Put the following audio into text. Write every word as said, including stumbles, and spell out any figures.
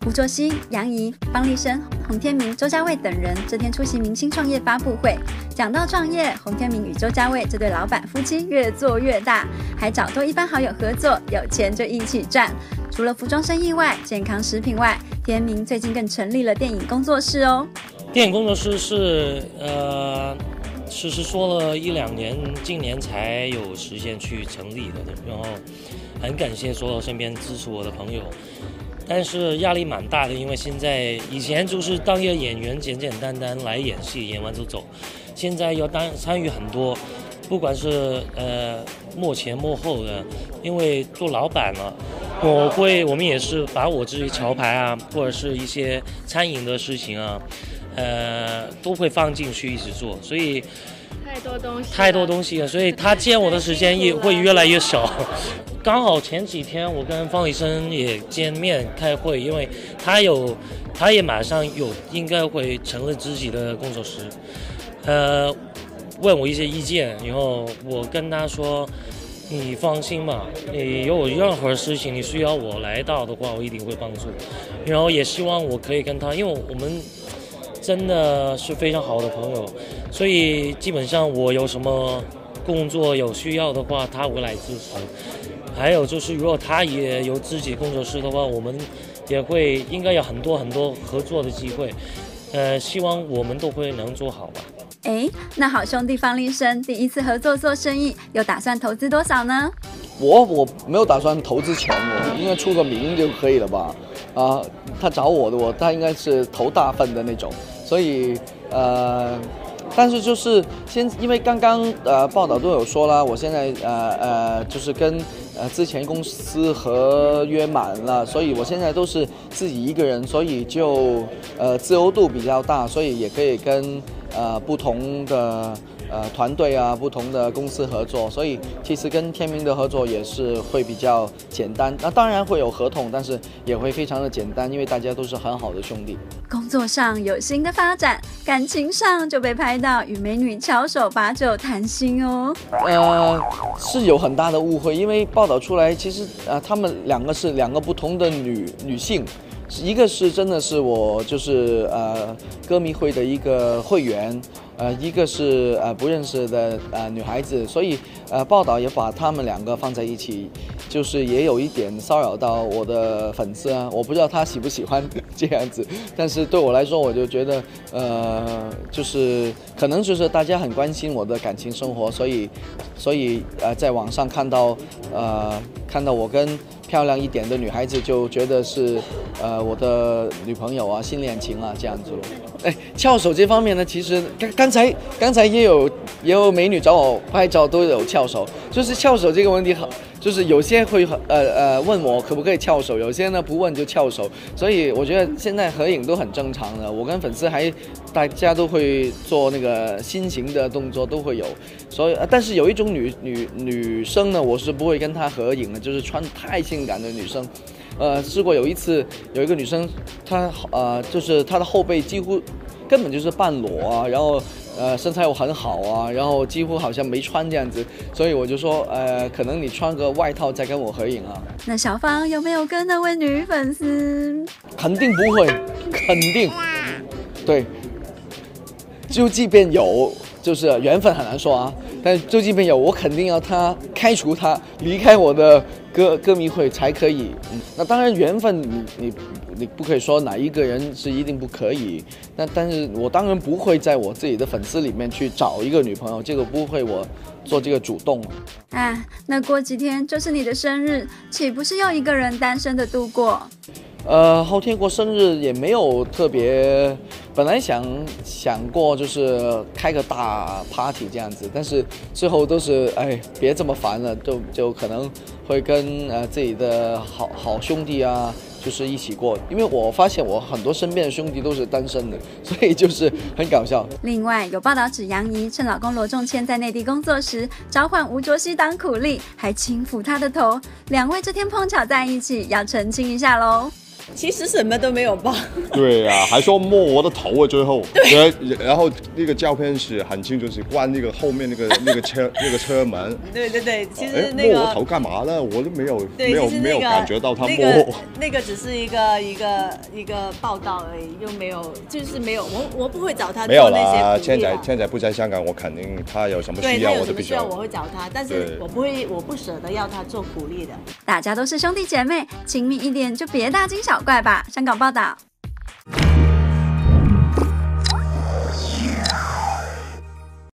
吴卓羲、杨怡、方力申、洪天明、周家卫等人这天出席明星创业发布会。讲到创业，洪天明与周家卫这对老板夫妻越做越大，还找多一班好友合作，有钱就一起赚。除了服装生意外，健康食品外，天明最近更成立了电影工作室哦。 电影工作室是呃，是是说了一两年，今年才有时间去成立的，然后很感谢所有身边支持我的朋友。但是压力蛮大的，因为现在以前就是当一个演员，简简单单来演戏，演完就走。现在要当参与很多，不管是呃幕前幕后的，因为做老板了，我会我们也是把我自己潮牌啊，或者是一些餐饮的事情啊，呃都会放进去一起做，所以太多东西， 太多东西了，所以他见我的时间也会越来越少。刚好前几天我跟方力申也见面开会，因为他有，他也马上有应该会成立自己的工作室，呃，问我一些意见，然后我跟他说，你放心吧，你有任何事情你需要我来到的话，我一定会帮助。然后也希望我可以跟他，因为我们真的是非常好的朋友，所以基本上我有什么工作有需要的话，他会来支持。还有就是，如果他也有自己工作室的话，我们也会应该有很多很多合作的机会。呃，希望我们都会能做好吧。 哎，那好兄弟方力申第一次合作做生意，有打算投资多少呢？ 我我没有打算投资钱，我应该出个名就可以了吧？啊，他找我的我，他应该是投大份的那种，所以呃。但是就是先，因为刚刚呃报道都有说啦，我现在呃呃就是跟呃之前公司合约满了，所以我现在都是自己一个人，所以就呃自由度比较大，所以也可以跟呃不同的呃团队啊、不同的公司合作，所以其实跟天明的合作也是会比较简单。那当然会有合同，但是也会非常的简单，因为大家都是很好的兄弟。 工作上有新的发展，感情上就被拍到与美女翘手把酒谈心哦。 呃，是有很大的误会，因为报道出来，其实呃，他们两个是两个不同的女女性，一个是真的是我就是呃歌迷会的一个会员。呃，一个是呃不认识的呃女孩子，所以呃报道也把他们两个放在一起，就是也有一点骚扰到我的粉丝啊，我不知道他喜不喜欢这样子，但是对我来说，我就觉得呃就是可能就是大家很关心我的感情生活，所以所以呃在网上看到呃看到我跟漂亮一点的女孩子，就觉得是呃我的女朋友啊、新恋情啊这样子。哎，翘手这方面呢，其实刚刚才刚才也有也有美女找我拍照，都有翘手。就是翘手这个问题，就是有些会呃呃问我可不可以翘手，有些呢不问就翘手。所以我觉得现在合影都很正常的，我跟粉丝还大家都会做那个心形的动作，都会有。所以，但是有一种女女女生呢，我是不会跟她合影的，就是穿太性感的女生。呃，试过有一次，有一个女生，她呃，就是她的后背几乎根本就是半裸啊，然后呃身材又很好啊，然后几乎好像没穿这样子，所以我就说，呃，可能你穿个外套再跟我合影啊。 那小芳有没有跟那位女粉丝？ 肯定不会，肯定，对，就即便有。就是缘分很难说啊，但就即便有，我肯定要他开除他，离开我的歌歌迷会才可以。嗯，那当然缘分你你你不可以说哪一个人是一定不可以，那但是我当然不会在我自己的粉丝里面去找一个女朋友，这个不会我做这个主动。 啊，那过几天就是你的生日，岂不是又一个人单身的度过？ 呃，后天过生日也没有特别，本来想想过就是开个大 party 这样子，但是最后都是哎别这么烦了，就就可能会跟呃自己的好好兄弟啊，就是一起过，因为我发现我很多身边的兄弟都是单身的，所以就是很搞笑。 另外有报道指杨怡趁老公罗仲谦在内地工作时，召唤吴卓羲当苦力，还轻抚他的头，两位这天碰巧在一起，要澄清一下喽。 其实什么都没有报。 对啊，还说摸我的头啊，最后，然然后那个照片是很清楚，是关那个后面那个那个车那个车门。 对对对，其实哎那个摸我头干嘛呢？我都没有对， 没有、 其实那个、 没有感觉到他摸。 那个那个只是一个一个一个报道而已，又没有就是没有我我不会找他没有做那些啦， 鼓励啦现在现在不在香港，我肯定他有什么对需要， 他有什么需要我都必须要。 我会找他，但是对我不会我不舍得要他做鼓励的。 大家都是兄弟姐妹，亲密一点就别大惊小怪吧。香港报道。